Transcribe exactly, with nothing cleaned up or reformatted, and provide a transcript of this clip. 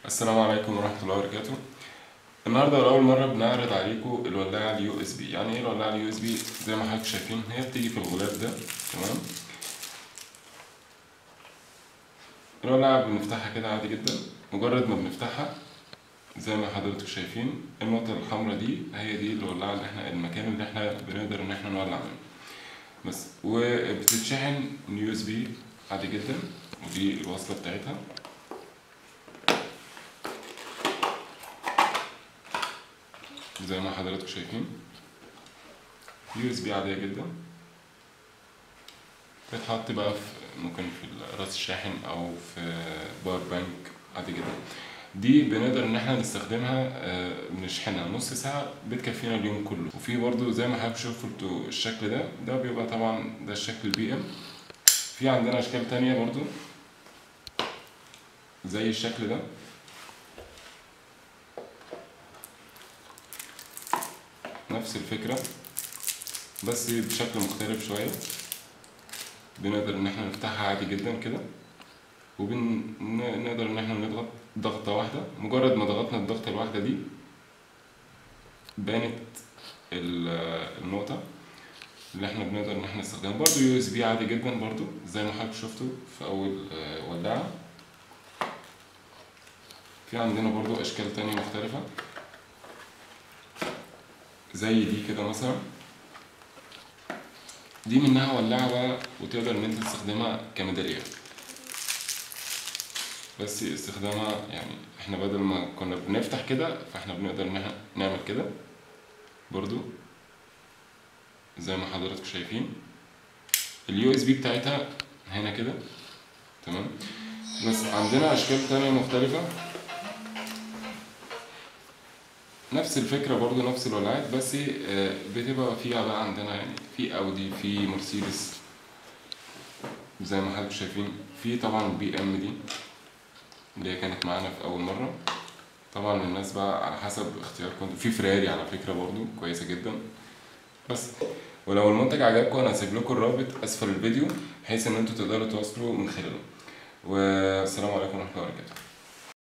السلام عليكم ورحمة الله وبركاته. النهارده لأول مرة بنعرض عليكم الولاعة اليو اس بي. يعني ايه الولاعة اليو اس بي؟ زي ما حضرتك شايفين هي بتيجي في الغلاف ده. تمام. الولاعة بنفتحها كده عادي جدا. مجرد ما بنفتحها زي ما حضرتك شايفين النقطة الحمراء دي هي دي الولاعة اللي احنا المكان اللي احنا بنقدر ان احنا نولع منه. بس وبتتشحن من يو اس بي عادي جدا، ودي الوصلة بتاعتها. زي ما حضراتكم شايفين يو اس بي عادية جدا، بتتحط بقى في ممكن في راس الشاحن او في باور بانك عادي جدا. دي بنقدر ان احنا نستخدمها، بنشحنها نص ساعة بتكفينا اليوم كله. وفي برضو زي ما حضرتك شفتوا الشكل ده ده بيبقى طبعا ده الشكل البي ام. في عندنا اشكال تانية برضو زي الشكل ده، نفس الفكرة بس بشكل مختلف شوية. بنقدر ان احنا نفتحها عادي جدا كده، وبنقدر ان احنا نضغط ضغطة واحدة. مجرد ما ضغطنا الضغطة الواحدة دي بانت النقطة اللي احنا بنقدر ان احنا نستخدمها. برضو يو اس بي عادي جدا برضو زي ما حضرتك شفتوا في اول ولاعة. في عندنا برضو اشكال تانية مختلفة زي دي كده مثلا. دي منها ولاعة بقى وتقدر ان انت تستخدمها كميدالية، بس استخدامها يعني احنا بدل ما كنا بنفتح كده فاحنا بنقدر ان احنا نعمل كده برضو زي ما حضراتكم شايفين. اليو اس بي بتاعتها هنا كده. تمام. بس عندنا اشكال تانية مختلفة نفس الفكرة برضو نفس الولاعات، بس بتبقى فيها بقى عندنا يعني في اودي في مرسيدس زي ما حضراتكم شايفين. في طبعا بي ام دي اللي هي كانت معانا في اول مرة. طبعا الناس بقى على حسب اختياركم. في فراري على فكرة برضو كويسة جدا. بس ولو المنتج عجبكم انا هسيب لكم الرابط اسفل الفيديو بحيث ان انتوا تقدروا تواصلوا من خلاله. والسلام عليكم ورحمة الله وبركاته.